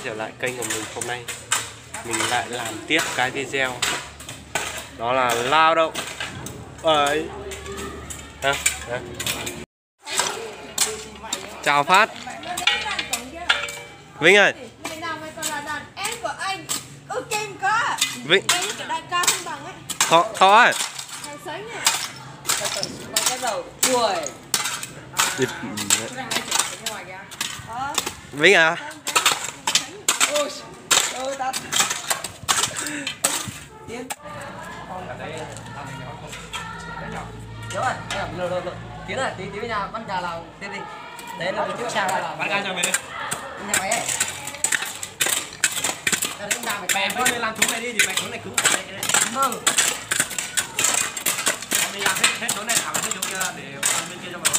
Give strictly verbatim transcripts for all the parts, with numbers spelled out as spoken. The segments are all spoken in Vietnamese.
trở lại kênh của mình. Hôm nay mình lại làm tiếp cái video đó là lao động ấy. À, à. Chào Phát. Vinh ơi. Vinh. Khó khó ơi. Vinh à. Đúng rồi, lừa lừa lừa. Tiến rồi, tí tí với nhà bắt gà nào tiếp đi. Đấy là tiếp sao là bắt gà cho mày đi. Nhà mày ấy. Tao cũng đào mày. Mày phải làm chúng này đi thì mày cuốn này cứng này cái này. Vâng. Mày làm hết hết chỗ này thẳng hết chỗ kia để bên kia cho mày.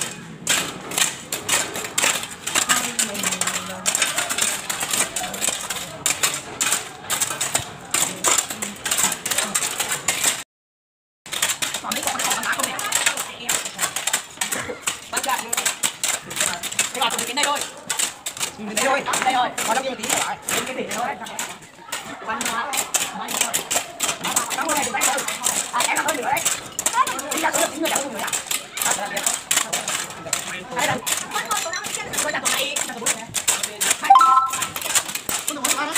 Đến đây thôi. Đến đây thôi, đây thôi. Còn đâu kia một tí nữa lại. Đến cái đỉnh này thôi. Văn hóa. Văn hóa. Cảm ơn này được đấy thôi. À em làm hơn nữa đấy. Đi ra số lượng người đã không người nào. Đây đây. Tôi đặt tụi này, đặt tụi này. Hai. Tôi đừng có nói đó.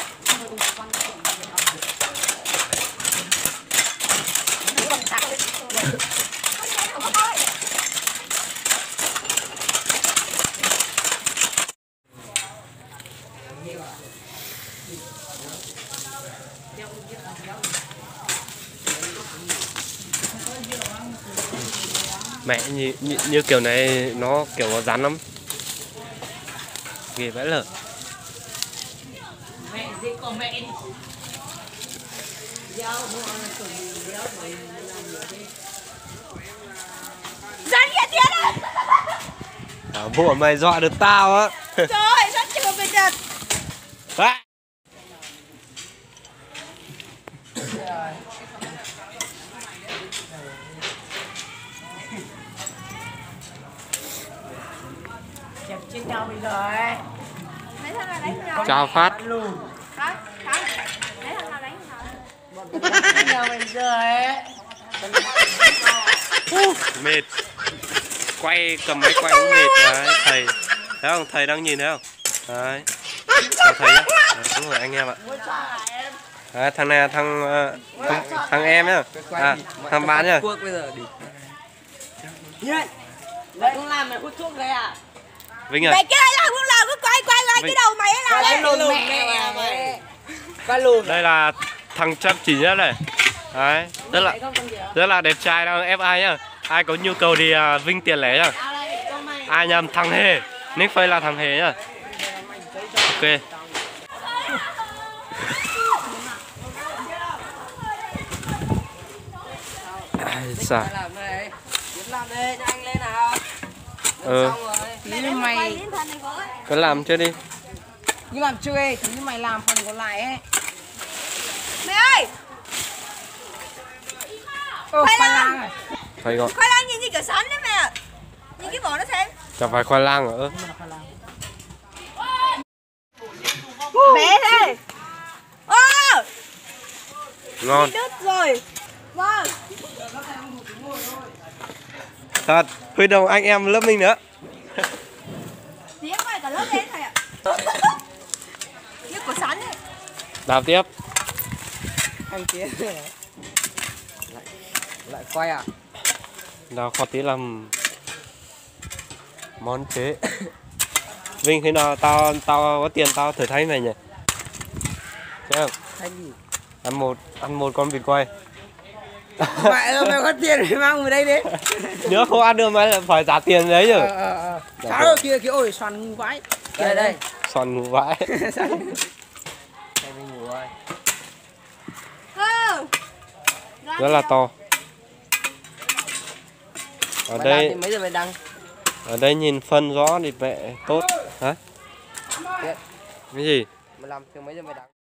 Mẹ như, như, như kiểu này nó kiểu nó rắn lắm. Ghê vãi lở. Mẹ gì còn mẹ. Rắn kia tiến á. À, bộ mày dọa được tao á. Trời ơi, rắn chưa bị đợt. Đấy. Trên nhau bây giờ ấy. Lấy thằng nào đánh nhau? Chào Phát. Hả? Hả? Lấy thằng nào đánh nhau? Trên nhau bây giờ ấy. Mệt. Quay cầm máy quay cũng mệt đấy thầy. Thấy không? Thầy đang nhìn thấy không? Đấy. Chào thầy nhá. Đấy, đúng rồi anh em ạ. Đấy, thằng này là thằng thằng, thằng em nhá. À, thằng bạn nhá. Quốc bây giờ đi. Nhện. Đấy không làm mày hút thuốc đấy à? Vinh ơi. Mày cái này làm không làm cứ quay quay quay cái đầu mày là cái lùn mẹ mày. Cái lùn. Đây là thằng chăm chỉ nhất này. Đấy, rất là rất là đẹp trai đâu ép ai nhá. Ai có nhu cầu thì uh, Vinh tiền lẻ nhá. Ai nhầm thằng Hề. Nick Face là thằng Hề nhá. Ok. Ai sao? Làm đây. Làm đây cho anh lên nào. Ừ. Tí như mày Cứ làm chưa đi. nhưng làm chưa ấy, tí như mày làm phần còn lại ấy. Mày ơi. Ô, khoai lang lang à? Phải gọi. Khoai lang nhìn như kiểu sắn đấy mẹ ạ. Nhìn cái vỏ nó xem. Chả phải khoai lang ở. Bé thế. Ô. Ngon. Đứt rồi. Vâng. Thật, huy động anh em lớp mình nữa. Tiếng mày cả lớp lên thầy ạ. Như của sắn ấy. Đào tiếp. Anh kia lại lại quay à? Đào khó tí làm món chế. Vinh khi nào tao tao có tiền tao thử thách mày nhỉ? Thấy không? Thách gì? Ăn một ăn một con vịt quay. Mẹ ơi, mày có tiền thì mang về đây đi. Nhớ không ăn được mà lại phải trả tiền đấy chứ. Ờ ờ ờ. Sao rồi kia kia ôi xoắn ngu vãi. Đây đây. Xoắn ngủ vãi. Đây mình ngủ rồi. Ừ. Rất là to. Ở Mày đây thì mấy giờ mày đăng? ở đây nhìn phân rõ thì mẹ tốt. Hả? Biết. Cái gì? Mày làm từ mấy giờ mày đăng?